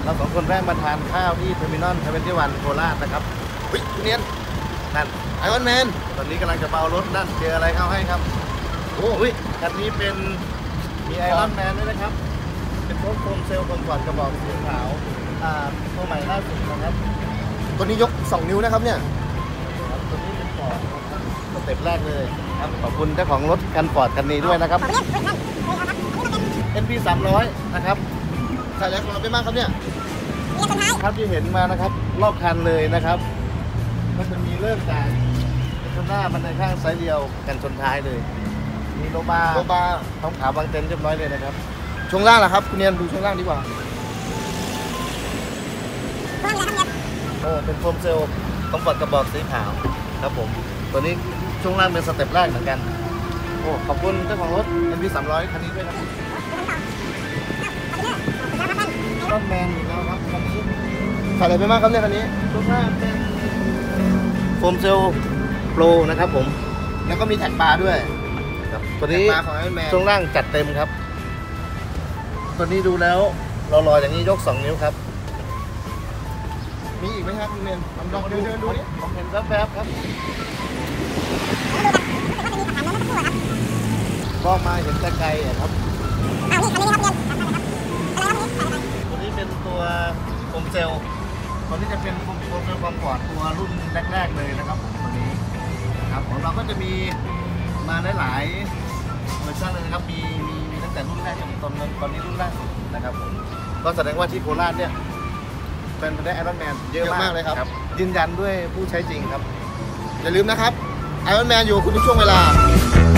เราสองคนแวะมาทานข้าวที่เทอร์มินอล21โคราชนะครับเฮ้ยคุณเนียนนั่นไอรอนแมนตอนนี้กำลังจะเบารถนั่นเจออะไรเข้าให้ครับโอ้ยคันนี้เป็นมีไอรอนแมนด้วยนะครับเป็นโฟมเซลล์คนก่อนกระบอกสีขาวตัวใหม่ล่าสุดนะครับตัวนี้ยก2 นิ้วนะครับเนี่ยตัวนี้เป็นฟอร์ดสเต็ปแรกเลยครับขอบคุณเจ้าของรถคันฟอร์ดคันนี้ด้วยนะครับ NP 300นะครับใส่แรงของเราไปมากครับเนี่ยครับที่เห็นมานะครับรอบคันเลยนะครับก็จะมีเริ่มจากข้างหน้าบันไดข้างซ้ายเดียวกันชนท้ายเลยมีโลบาท้องขาวบางเต็นเรียบร้อยเลยนะครับช่วงล่างล่ะครับคุณเนียนดูช่วงล่างดีกว่าโอ้เป็นโฟมเซลล์ต้องปลดกระบอกสีขาวครับผมตัวนี้ช่วงล่างเป็นสเต็ปแรกเหมือนกันโอ้ขอบคุณเจ้าของรถ NP 300คันนี้ด้วยนะครับรถแมนอีกแล้วครับคันนี้ใส่อะไรไปมากครับเนี่ยคันนี้ช่วงล่างเป็นโฟมเซลล์โปรนะครับผมแล้วก็มีแท็กบาร์ด้วยตัวนี้ช่วงล่างจัดเต็มครับตัวนี้ดูแล้วเราลอยอย่างนี้ยก2 นิ้วครับมีอีกไหมครับคุณเนียนลองเดินดูดิผมเห็นแวบๆครับก็มาเห็นแต่ไกลครับตัวนี้เป็นตัวโฟมเซลล์ตัวนี้จะเป็นโฟมเซลล์ความปลอดตัวรุ่นแรกๆเลยนะครับผมตัวนี้ครับของเราก็จะมีมาหลายเวอร์ชันเลยนะครับมีตั้งแต่รุ่นแรกจนตอนนี้รุ่นล่าสุดนะครับผมก็แสดงว่าที่โคราชเนี่ยเป็นได้ไอรอนแมนเยอะมากเลยครับยืนยันด้วยผู้ใช้จริงครับอย่าลืมนะครับไอรอนแมนอยู่คุณทุกช่วงเวลา